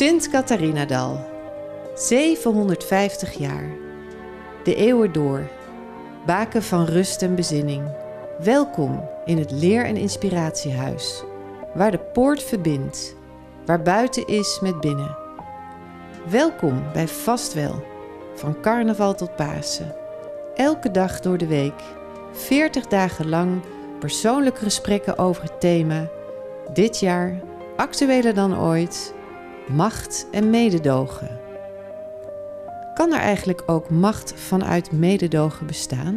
Sint Catharinadal, 750 jaar. De eeuwen door, baken van rust en bezinning. Welkom in het Leer- en Inspiratiehuis, waar de poort verbindt, waar buiten is met binnen. Welkom bij Vastwel, van carnaval tot Pasen. Elke dag door de week, 40 dagen lang, persoonlijke gesprekken over het thema. Dit jaar, actueler dan ooit, macht en mededogen. Kan er eigenlijk ook macht vanuit mededogen bestaan?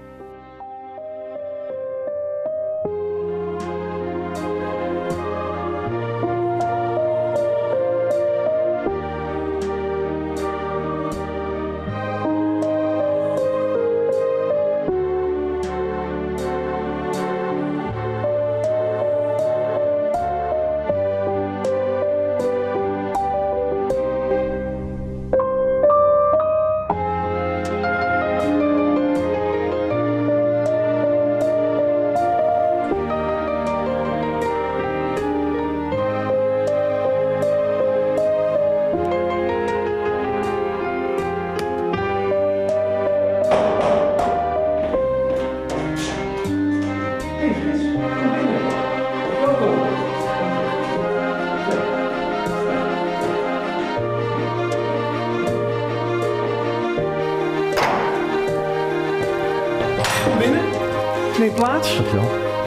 Binnen, neem plaats. Dankjewel.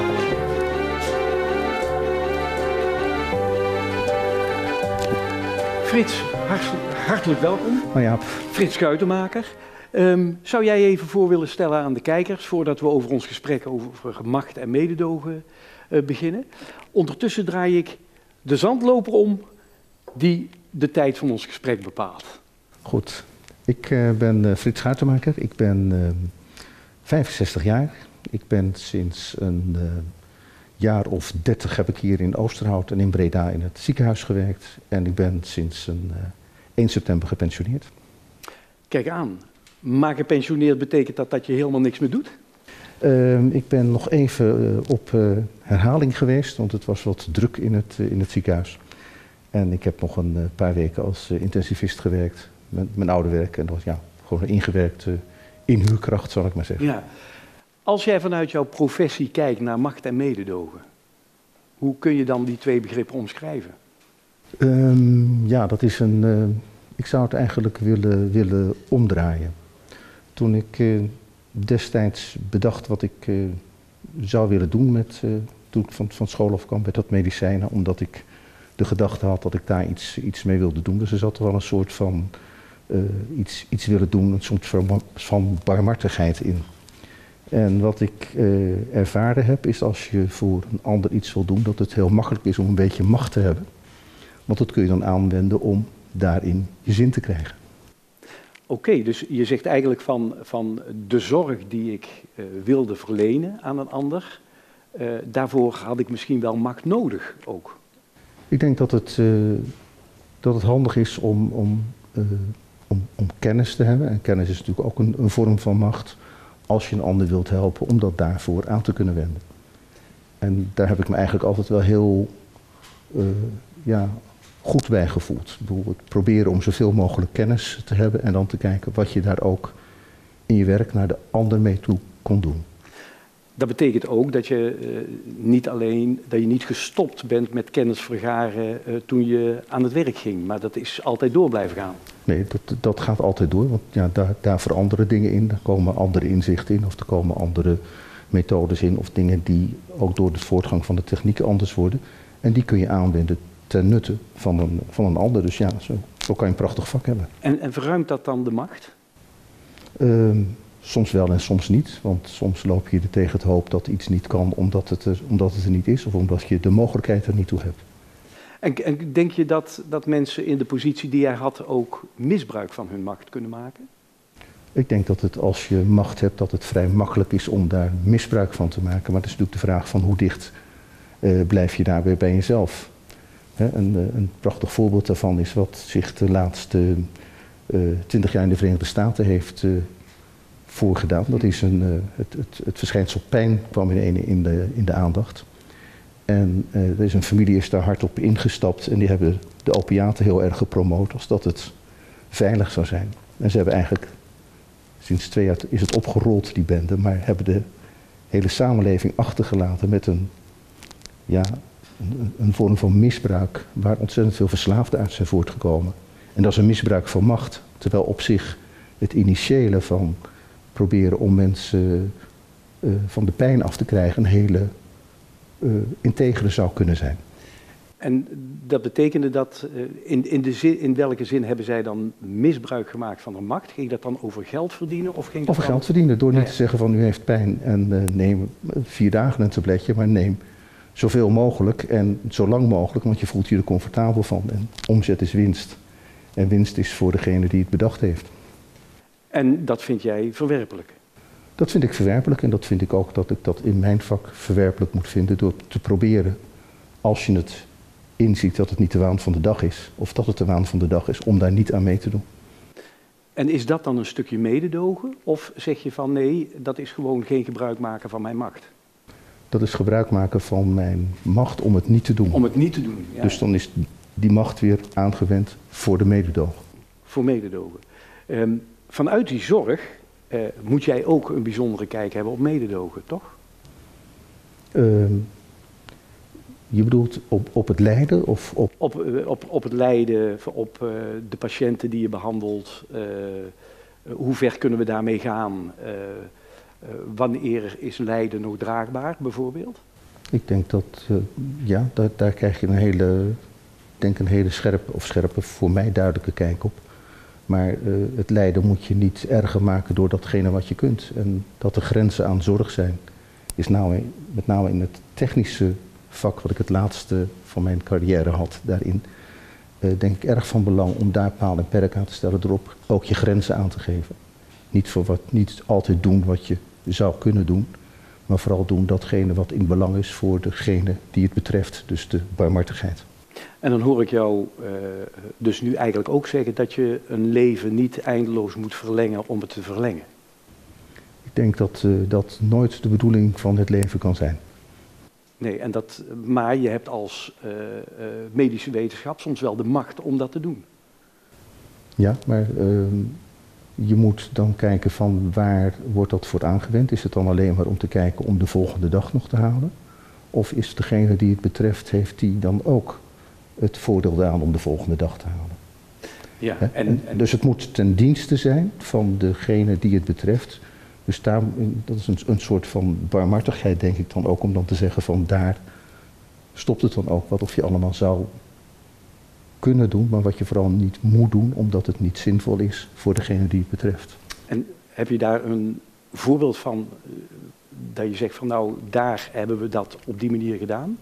Frits, hartelijk welkom. Nou ja, Frits Schuitenmaker. Zou jij even voor willen stellen aan de kijkers, voordat we over ons gesprek over macht en mededogen beginnen? Ondertussen draai ik de zandloper om die de tijd van ons gesprek bepaalt. goed. Ik ben Frits Schuitenmaker. Ik ben 65 jaar. Ik ben sinds een jaar of 30 heb ik hier in Oosterhout en in Breda in het ziekenhuis gewerkt. En ik ben sinds 1 september gepensioneerd. Kijk aan, maar gepensioneerd betekent dat je helemaal niks meer doet? Ik ben nog even op herhaling geweest, want het was wat druk in het ziekenhuis. En ik heb nog een paar weken als intensivist gewerkt, met mijn oude werk. En dat was gewoon ingewerkt inhuurkracht, zal ik maar zeggen. Ja. Als jij vanuit jouw professie kijkt naar macht en mededogen, hoe kun je dan die twee begrippen omschrijven? Dat is ik zou het eigenlijk willen omdraaien. Toen ik destijds bedacht wat ik zou willen doen toen ik van school afkwam met dat medicijnen, omdat ik de gedachte had dat ik daar iets mee wilde doen. Dus er zat wel een soort van iets willen doen, een soort van barmhartigheid in. En wat ik ervaren heb, is als je voor een ander iets wil doen, dat het heel makkelijk is om een beetje macht te hebben. Want dat kun je dan aanwenden om daarin je zin te krijgen. Oké, dus je zegt eigenlijk van de zorg die ik wilde verlenen aan een ander, daarvoor had ik misschien wel macht nodig ook. Ik denk dat het handig is om kennis te hebben. En kennis is natuurlijk ook een vorm van macht. Als je een ander wilt helpen, om dat daarvoor aan te kunnen wenden. En daar heb ik me eigenlijk altijd wel heel goed bij gevoeld. Ik bedoel, het proberen om zoveel mogelijk kennis te hebben en dan te kijken wat je daar ook in je werk naar de ander mee toe kon doen. Dat betekent ook dat je niet gestopt bent met kennis vergaren toen je aan het werk ging, maar dat is altijd door blijven gaan. Nee, dat gaat altijd door, want daar veranderen dingen in, daar komen andere inzichten in of er komen andere methodes in of dingen die ook door de voortgang van de techniek anders worden. En die kun je aanwenden ten nutte van een ander. Dus ja, zo kan je een prachtig vak hebben. En verruimt dat dan de macht? Soms wel en soms niet, want soms loop je er tegen het hoop dat iets niet kan omdat het er niet is of omdat je de mogelijkheid er niet toe hebt. En denk je dat mensen in de positie die jij had ook misbruik van hun macht kunnen maken? Ik denk dat als je macht hebt, dat het vrij makkelijk is om daar misbruik van te maken. Maar het is natuurlijk de vraag van hoe dicht blijf je daar weer bij jezelf. Een prachtig voorbeeld daarvan is wat zich de laatste 20 jaar in de Verenigde Staten heeft voorgedaan. Dat is het verschijnsel pijn kwam in de aandacht. En er is een familie is daar hard op ingestapt en die hebben de opiaten heel erg gepromoot als dat het veilig zou zijn. En ze hebben eigenlijk, sinds 2 jaar is het opgerold, die bende, maar hebben de hele samenleving achtergelaten met een vorm van misbruik waar ontzettend veel verslaafden uit zijn voortgekomen. En dat is een misbruik van macht, terwijl op zich het initiële van proberen om mensen van de pijn af te krijgen een hele integere zou kunnen zijn. En dat betekende dat, in welke zin hebben zij dan misbruik gemaakt van de macht? Ging dat dan over geld verdienen? Of ging dat over geld verdienen, door niet te zeggen van u heeft pijn en neem 4 dagen een tabletje, maar neem zoveel mogelijk en zo lang mogelijk, want je voelt je er comfortabel van. En omzet is winst. En winst is voor degene die het bedacht heeft. En dat vind jij verwerpelijk? Dat vind ik verwerpelijk en dat vind ik ook dat ik dat in mijn vak verwerpelijk moet vinden door te proberen, als je het inziet dat het niet de waan van de dag is, of dat het de waan van de dag is, om daar niet aan mee te doen. En is dat dan een stukje mededogen? Of zeg je van nee, dat is gewoon geen gebruik maken van mijn macht? Dat is gebruik maken van mijn macht om het niet te doen. Om het niet te doen, ja. Dus dan is die macht weer aangewend voor de mededogen. Voor mededogen. Vanuit die zorg moet jij ook een bijzondere kijk hebben op mededogen, toch? Je bedoelt op het lijden of op... Op het lijden, op de patiënten die je behandelt. Hoe ver kunnen we daarmee gaan? Wanneer is lijden nog draagbaar, bijvoorbeeld? Ik denk dat, daar krijg je een hele scherpe, voor mij duidelijke kijk op. Maar het lijden moet je niet erger maken door datgene wat je kunt. En dat er grenzen aan zorg zijn, is met name in het technische vak wat ik het laatste van mijn carrière had, daarin denk ik erg van belang om daar paal en perk aan te stellen, erop ook je grenzen aan te geven. Niet altijd doen wat je zou kunnen doen, maar vooral doen datgene wat in belang is voor degene die het betreft, dus de barmhartigheid. En dan hoor ik jou dus nu eigenlijk ook zeggen dat je een leven niet eindeloos moet verlengen om het te verlengen. Ik denk dat dat nooit de bedoeling van het leven kan zijn. Nee, maar je hebt als medische wetenschap soms wel de macht om dat te doen. Ja, maar je moet dan kijken van waar wordt dat voor aangewend. Is het dan alleen maar om te kijken om de volgende dag nog te halen? Of is degene die het betreft, heeft die dan ook het voordeel daaraan om de volgende dag te halen? Ja, dus het moet ten dienste zijn van degene die het betreft. Dus dat is een soort van barmhartigheid, denk ik dan ook, om dan te zeggen van daar stopt het dan ook wat of je allemaal zou kunnen doen, maar wat je vooral niet moet doen, omdat het niet zinvol is voor degene die het betreft. En heb je daar een voorbeeld van, dat je zegt van nou, daar hebben we dat op die manier gedaan?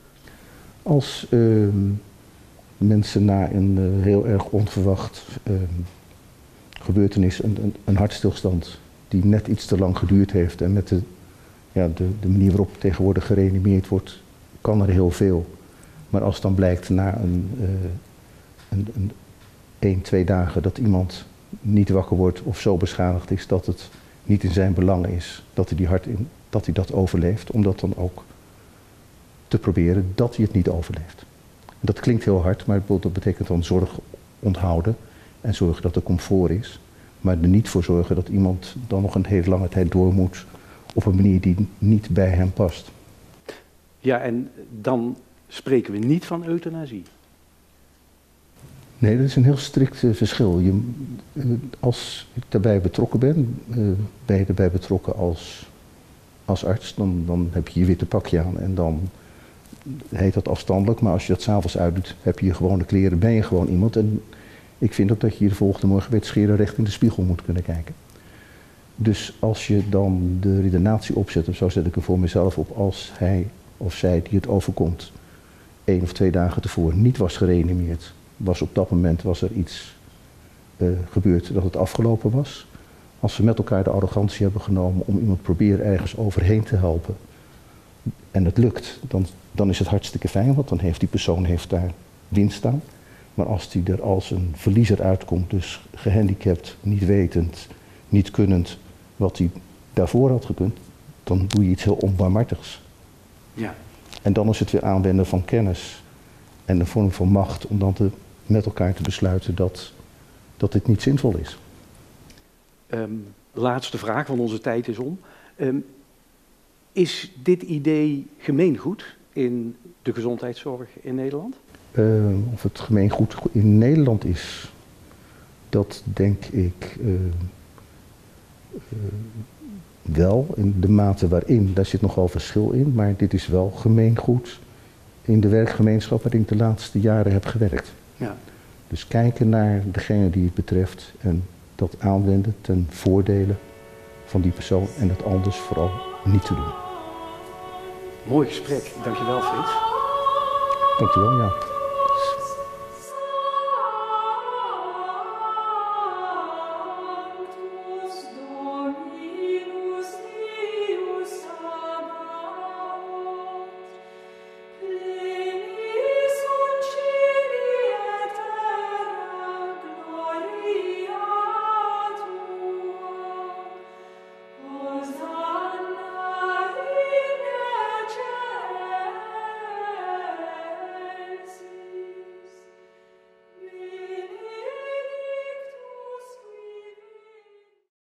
Als mensen na een heel erg onverwacht gebeurtenis, een hartstilstand die net iets te lang geduurd heeft en met de manier waarop tegenwoordig gereanimeerd wordt, kan er heel veel. Maar als dan blijkt na 1-2 dagen dat iemand niet wakker wordt of zo beschadigd is dat het niet in zijn belang is dat hij dat overleeft, om dat dan ook te proberen dat hij het niet overleeft. Dat klinkt heel hard, maar dat betekent dan zorg onthouden en zorgen dat er comfort is. Maar er niet voor zorgen dat iemand dan nog een hele lange tijd door moet op een manier die niet bij hem past. Ja, en dan spreken we niet van euthanasie. Nee, dat is een heel strikt verschil. Als ik daarbij betrokken ben je erbij betrokken als arts, dan heb je je witte pakje aan en dan heet dat afstandelijk. Maar als je dat 's avonds uitdoet, heb je je gewone kleren, ben je gewoon iemand. En ik vind ook dat je de volgende morgen met scheren recht in de spiegel moet kunnen kijken. Dus als je dan de redenatie opzet, of zo zet ik er voor mezelf op, als hij of zij die het overkomt 1 of 2 dagen tevoren niet was gereanimeerd, was op dat moment er iets gebeurd dat het afgelopen was. Als we met elkaar de arrogantie hebben genomen om iemand proberen ergens overheen te helpen en het lukt, dan is het hartstikke fijn, want dan heeft die persoon daar winst aan. Maar als die er als een verliezer uitkomt, dus gehandicapt, niet wetend, niet kunnend wat hij daarvoor had gekund, dan doe je iets heel onbarmhartigs. Ja. En dan is het weer aanwenden van kennis En een vorm van macht om dan met elkaar te besluiten dat dit niet zinvol is. Laatste vraag, want onze tijd is om. Is dit idee gemeengoed in de gezondheidszorg in Nederland? Of het gemeengoed in Nederland is, dat denk ik wel. In de mate waarin, daar zit nogal verschil in. Maar dit is wel gemeengoed in de werkgemeenschap waarin ik de laatste jaren heb gewerkt. Ja. Dus kijken naar degene die het betreft en dat aanwenden ten voordele van die persoon en het anders vooral niet te doen. Mooi gesprek, dankjewel Frits. Dankjewel, ja.